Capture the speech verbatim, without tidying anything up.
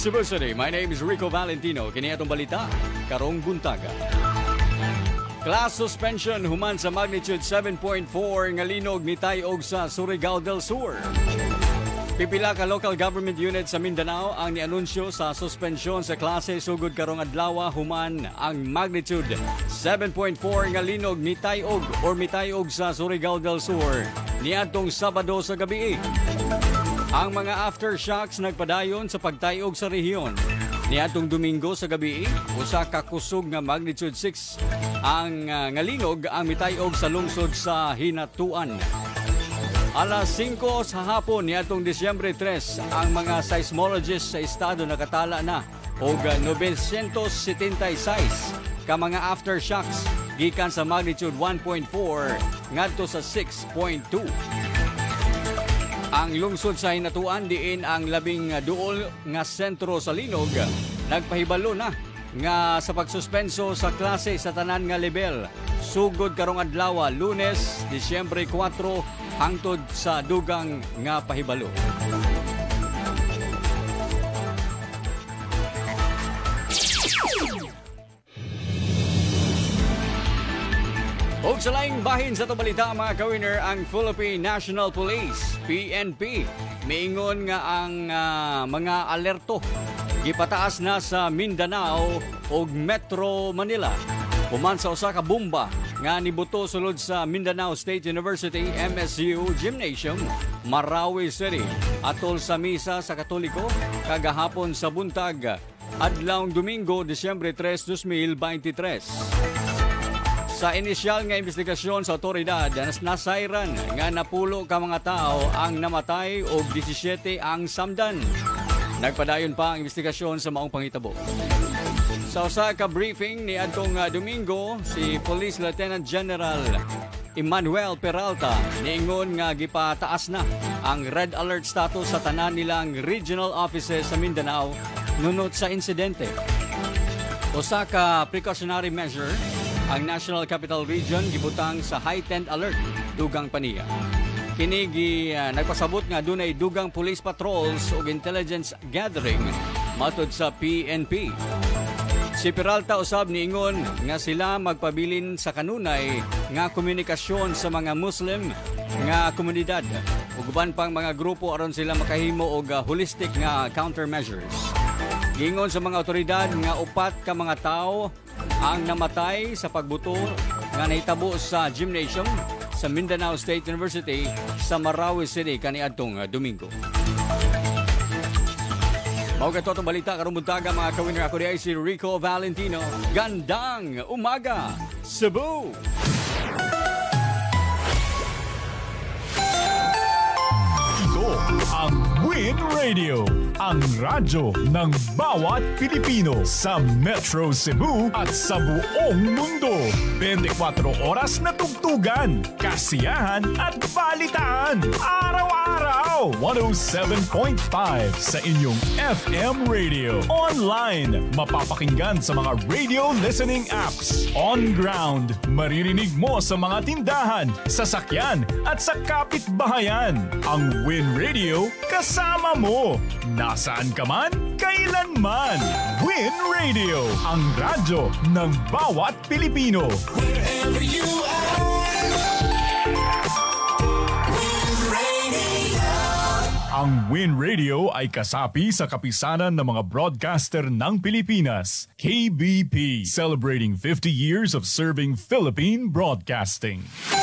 Cebu City. My name is Rico Valentino. Kini atong balita karong buntaga. Class suspension human sa magnitude seven point four nga linog ni Tayog sa Surigao del Sur. Pipila ka local government unit sa Mindanao ang nianunsyo sa suspensyon sa klase sugod karong adlaw human ang magnitude seven point four nga linog ni Tayog or mitayog sa Surigao del Sur niadtong Sabado sa gabi. Ang mga aftershocks nagpadayon sa pagtayog sa rehiyon. Niadtong Domingo sa gabi, usa ka kusog nga magnitude six ang uh, ngalinog ang mitayog sa lungsod sa Hinatuan. Alas singko sa hapon niadtong Disyembre tres, ang mga seismologists sa estado nakatala na og nine seventy-six ka mga aftershocks gikan sa magnitude one point four ngadto sa six point two. Ang lungsod sa Hinatuan diin ang labing duol nga sentro sa linog nagpahibalo na nga sa pagsuspenso sa klase sa tanan nga level sugod karong adlaw Lunes, Disyembre four hangtod sa dugang nga pahibalo. O sa laing bahin sa balita mga ka-winner, ang Philippine National Police, P N P, miingon nga ang uh, mga alerto gipataas na sa Mindanao ug Metro Manila. Human sa usa ka bomba nga nibuto sulod sa Mindanao State University M S U Gymnasium, Marawi City, atol sa misa sa Katoliko kagahapon sa buntag adlawng Domingo, Disyembre tres, two thousand twenty-three. Sa inisyal nga investigasyon sa otoridad, nasayran nga napulo ka mga tao ang namatay o seventy-seven ang samdan. Nagpadayon pa ang investigasyon sa maong panghitabo. Sa usa ka briefing ni adtong Domingo, si Police Lieutenant General Emmanuel Peralta niingon nga gipataas na ang red alert status sa tanan nilang regional offices sa Mindanao nunot sa insidente. Usa ka precautionary measure ang National Capital Region gibutang sa heightened alert dugang paniya. Kini gi uh, nagpasabot nga dunay dugang police patrols ug intelligence gathering matud sa P N P. Si Peralta usab niingon nga sila magpabilin sa kanunay nga komunikasyon sa mga Muslim nga komunidad ug uban pang mga grupo aron sila makahimo og uh, holistic nga countermeasures. Gingon sa mga otoridad nga upat ka mga tao ang namatay sa pagbuto nga nahitabo sa gymnasium sa Mindanao State University sa Marawi City kaniadtong Domingo. Mao kato itong balita karong buntaga mga ka-winner. Ako di si Rico Valentino. Gandang umaga, Cebu! Ito ang Win Radio, ang radyo ng bawat Pilipino sa Metro Cebu at sa buong mundo. twenty-four oras na tugtugan, kasiyahan at balitaan. Araw-araw, one oh seven point five sa inyong F M radio. Online, mapapakinggan sa mga radio listening apps. On ground, maririnig mo sa mga tindahan, sasakyan at sa kapitbahayan. Ang Win Radio, kasama mo. Nasaan ka man, kailanman. Win Radio, ang radyo ng bawat Pilipino. Wherever you are, Win Radio. Ang Win Radio ay kasapi sa kapisanan ng mga broadcaster ng Pilipinas, K B P, celebrating fifty years of serving Philippine broadcasting.